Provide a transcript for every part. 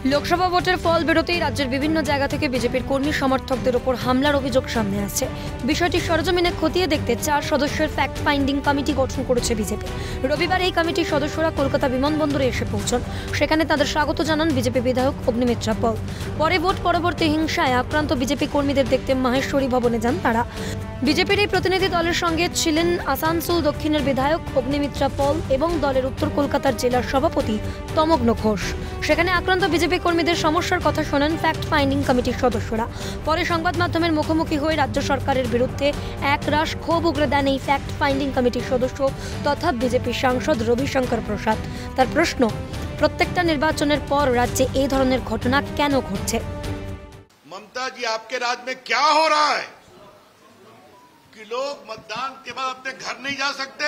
লোকসভা ভোটের ফল বেরোতেই রাজ্যের বিভিন্ন জায়গা থেকে বিজেপির কর্মী সমর্থকদের উপর হামলার অভিযোগ সামনে আসছে। বিষয়টি সরেজমিনে খতিয়ে দেখতে 4 সদস্যের ফ্যাক্ট ফাইন্ডিং কমিটি গঠন করেছে বিজেপি। রবিবার এই কমিটির সদস্যরা কলকাতা বিমানবন্দরে এসে পৌঁছন। সেখানে তাদের স্বাগত জানান বিজেপি বিধায়ক অগ্নিমিত্রা পল। পরে ভোট পরবর্তী হিংসায় আক্রান্ত বিজেপি কর্মীদের দেখতে মাহেশ্বরী ভবনে যান তারা। বিজেপির এই প্রতিনিধি দলের সঙ্গে ছিলেন আসানসোল দক্ষিণের বিধায়ক অগ্নিমিত্রা পল এবং দলের উত্তর কলকাতার জেলার সভাপতি তমগ্ন ঘোষ। সেখানে আক্রান্ত বিজেপি কর্মীদের সমস্যার কথা শোনেন ফ্যাক্ট ফাইন্ডিং কমিটির সদস্যরা। পরে সংবাদ মাধ্যমের মুখোমুখি হয়ে রাজ্য সরকারের বিরুদ্ধে একরাশ ক্ষোভ উগরে দেন এই ফ্যাক্ট ফাইন্ডিং কমিটির সদস্য তথা বিজেপি সাংসদ রবিশঙ্কর প্রসাদ। তার প্রশ্ন, প্রত্যেকটা নির্বাচনের পর রাজ্যে এই ধরনের ঘটনা কেন ঘটছে? ममता जी, आपके राज्य में क्या हो रहा है कि लोग मतदान के बाद अपने घर नहीं जा सकते?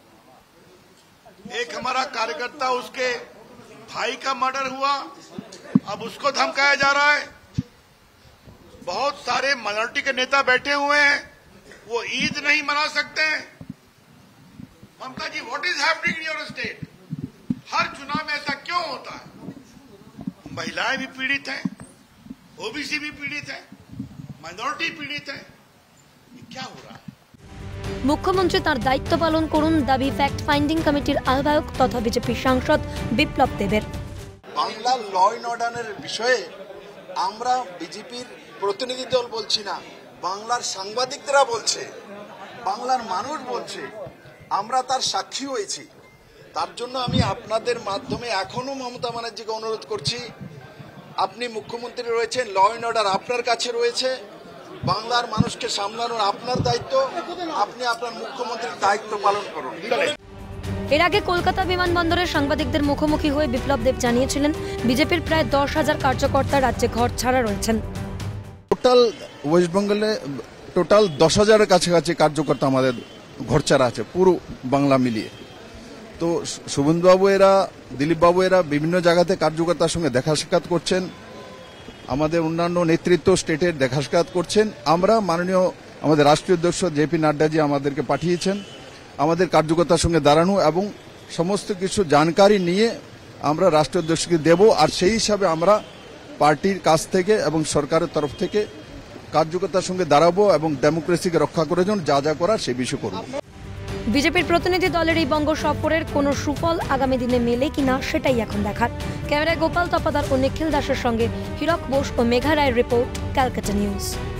एक हमारा कार्यकर्ता, उसके भाई का मर्डर हुआ, अब उसको धमकाया जा रहा है। बहुत सारे माइनॉरिटी के नेता बैठे हुए हैं, वो ईद नहीं मना सकते हैं। Mamata ji, what is happening in your state? हर चुनाव में ऐसा क्यों होता है? महिलाएं भी पीड़ित हैं, ओबीसी भी पीड़ित है, माइनॉरिटी पीड़ित है, ये क्या हो रहा है? মুখ্যমন্ত্রী তার দায়িত্ব পালন করুন, দাবি ফ্যাক্ট ফাইন্ডিং কমিটির আহ্বায়ক তথা বিজেপি সাংসদ বিপ্লব দেবের। বাংলার ল অ্যান্ড অর্ডারের বিষয়ে আমরা বিজেপির প্রতিনিধি দল বলছি না, বাংলার সাংবাদিকরা বলছে, বাংলার মানুষ বলছে, আমরা তার সাক্ষী হয়েছি। তার জন্য আমি আপনাদের মাধ্যমে এখনো মমতা ব্যানার্জিকে অনুরোধ করছি, আপনি মুখ্যমন্ত্রী রয়েছেন, ল অ্যান্ড অর্ডার আপনার কাছে রয়েছে, বাংলার মানুষকে সামলানোর আপনার দায়িত্ব, আপনি আপনার মুখ্যমন্ত্রীর দায়িত্ব পালন করুন। এর আগে কলকাতা বিমানবন্দরে সাংবাদিকদের মুখোমুখি হয়ে বিপ্লব দেব জানিয়েছিলেন বিজেপির প্রায় 10,000 কার্যকর্তা রাজ্যে ঘর ছাড়া রয়েছেন। টোটাল ওয়েস্ট বেঙ্গলে টোটাল 10,000-এর কাছাকাছি কার্যকর্তা আমাদের ঘর ছাড়া আছে, পুরো বাংলা মিলিয়ে। তো শুভেন্দুবাবু এরা, দিলীপবাবু এরা বিভিন্ন জায়গাতে কার্যকর্তার সঙ্গে দেখা সাক্ষাৎ করছেন, আমাদের অন্যান্য নেতৃত্ব স্টেটের দেখা সাক্ষাৎ করছেন। আমরা মাননীয় আমাদের রাষ্ট্রীয় অধ্যক্ষ জেপি নাড্ডাজি আমাদেরকে পাঠিয়েছেন আমাদের কার্যকর্তার সঙ্গে দাঁড়ানো এবং সমস্ত কিছু জানকারি নিয়ে আমরা রাষ্ট্রীয় অধ্যক্ষকে দেব। আর সেই হিসাবে আমরা পার্টির কাছ থেকে এবং সরকারের তরফ থেকে কার্যকর্তার সঙ্গে দাঁড়াবো এবং ডেমোক্রেসিকে রক্ষা করার জন্য যা যা করার সেই বিষয় করব। বিজেপির প্রতিনিধি দলের এই বঙ্গ সফরের কোনো সুফল আগামী দিনে মেলে কিনা সেটাই এখন দেখার। ক্যামেরায় গোপাল তপাদার ও নিখিল দাসের সঙ্গে হীরক বোস ও মেঘা রায়ের রিপোর্ট, ক্যালকাটা নিউজ।